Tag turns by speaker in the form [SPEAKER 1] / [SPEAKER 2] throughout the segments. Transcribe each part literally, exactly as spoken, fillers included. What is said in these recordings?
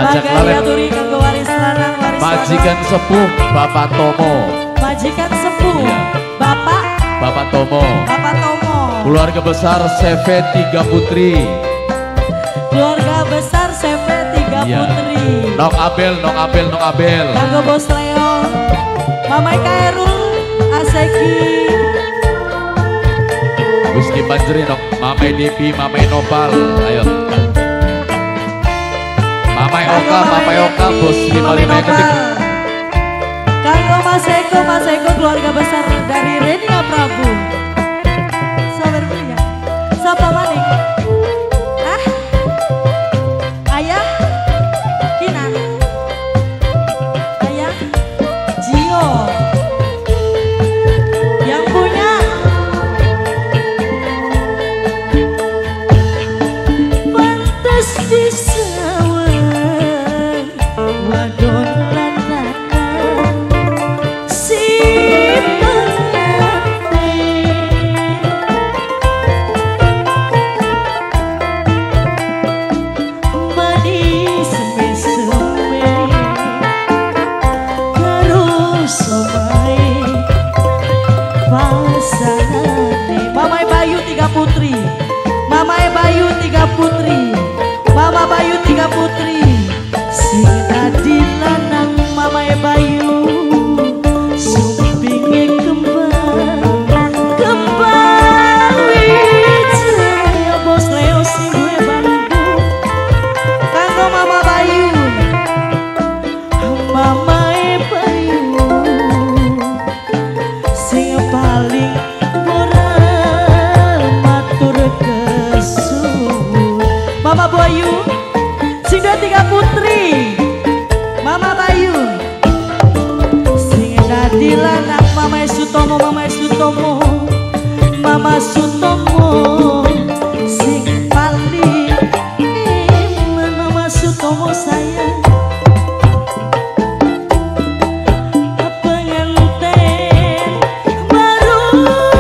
[SPEAKER 1] Ajak lalem majikan sepuh Bapak Tomo.
[SPEAKER 2] Majikan sepuh ya. Bapak
[SPEAKER 1] Bapak Tomo.
[SPEAKER 2] Bapak Tomo.
[SPEAKER 1] Keluarga besar C V Tiga Putri.
[SPEAKER 2] Keluarga besar C V Tiga ya. Putri.
[SPEAKER 1] Nok Abel, Nok Abel, Nok Abel.
[SPEAKER 2] Kanggo Bos Leo. Mamai Kairul, Aseki.
[SPEAKER 1] Gusti Panjeri, Nok Mamai Devi, Mamai Nopal. Ayo. Mamai Oka, Mamai Oka, Bos lima lima ketik.
[SPEAKER 2] Kanggo Mas Eko, Mas Eko keluarga besar dari Renia Prabu. Sabar punya. Siapa maning? Hah? Ayah? Kinan? Ayah? Jio? Yang punya? Pantas disawai wadon lanang. Mamai Bayu Tiga Putri, Mamai Bayu Tiga Putri, Mama Bayu Tiga Putri, sing tadi lanang Mamai Bayu, sumpinge kembang, kembang wijaya Bos Leo sing gue Bandung, kanggo Mama Bayu, Mamai Bayu, sing paling Mama Bayu, sing dua tiga putri, Mama Bayu, sing dadi lanang Mama Sutomo, Mama Sutomo, Mama Sutomo, sing paling iman Mama Sutomo sayang. Pengantin baru.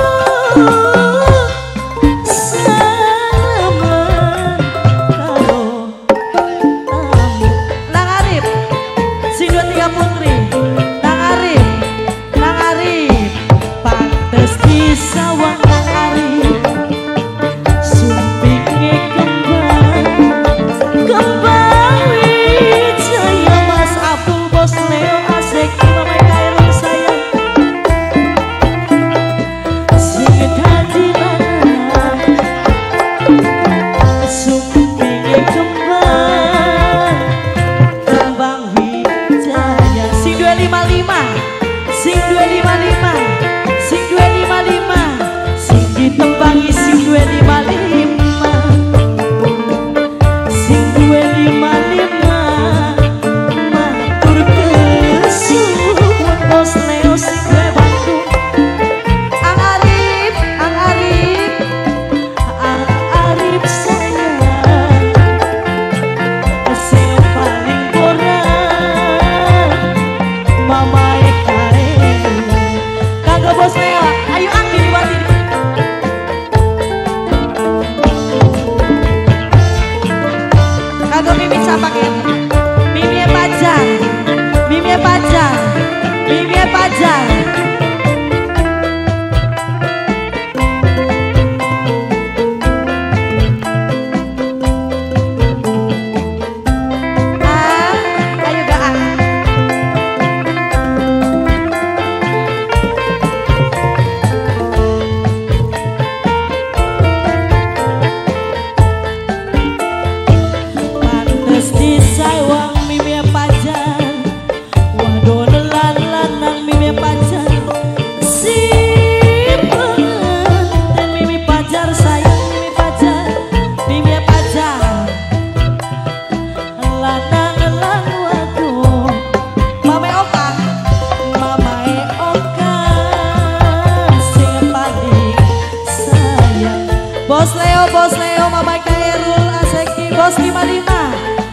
[SPEAKER 3] Bos Leo, Bos Leo, Mama Kairul, Aseki, Bos lima lima.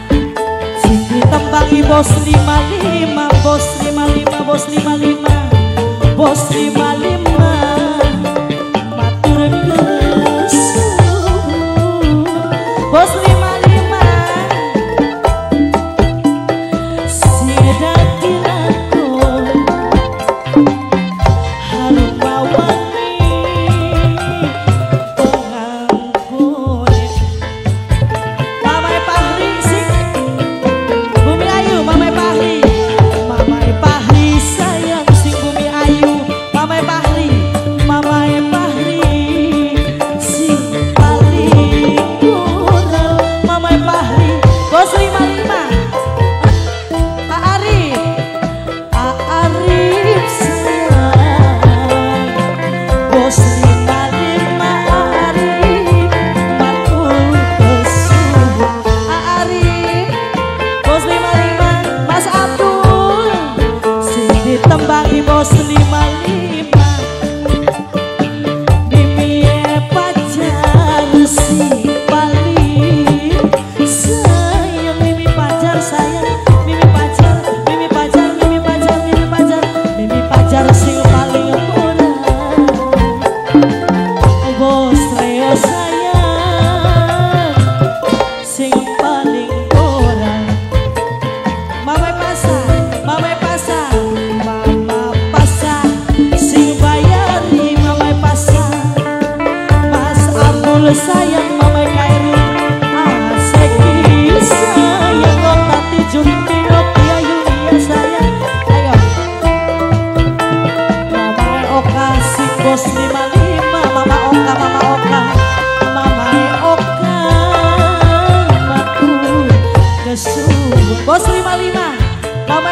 [SPEAKER 3] Sing ditembangi Bos lima lima, Bos lima lima, Bos lima lima, Bos lima lima. Matur kesuwun, Bos lima lima.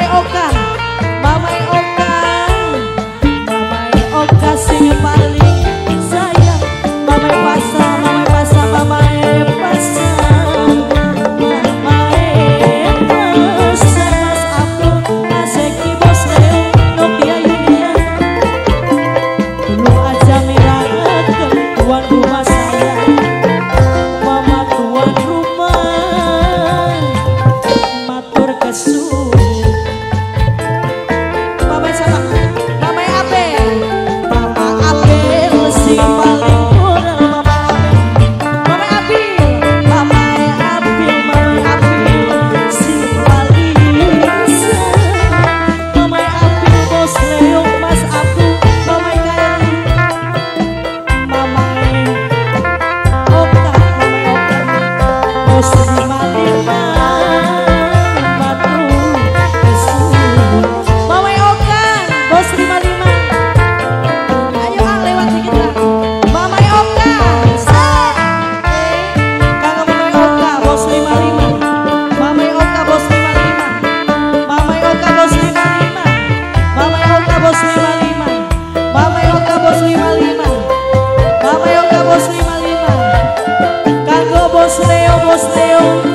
[SPEAKER 3] Oka, Mamai Oka, Mamai Oka sing paling sayang. Mamai Pasa, Mamai Pasa, Mamai Pasa, Mamai Pasa. Mas Abdul, Aseki, Bos Leo, Nokia Yunia, dulu aja mirakan tuan rumah saya. Mama tuan rumah matur kesu. Mama sama Mama Abel, Mama Abel si paling murah. Mama Abel, Mama Abel, Mama Abel si paling sayang. Mama Abel, Bos Leo, Mas Abdul, Mama Kairi, Mama Oka, Mama Oka, Bos lima lima matur kesu. Mama Oka, Bos lima lima. Ayo ang lewat dikit lah. Mama Oka, sah. Kang Mama Oka, Bos lima lima. Mama Oka, Bos lima lima. Mama Oka, Bos lima lima. Mama Oka, Bos lima lima. Mama Oka, Bos lima lima. Mama Oka, Bos lima lima. Kanggo Bos Leo, Bos Leo.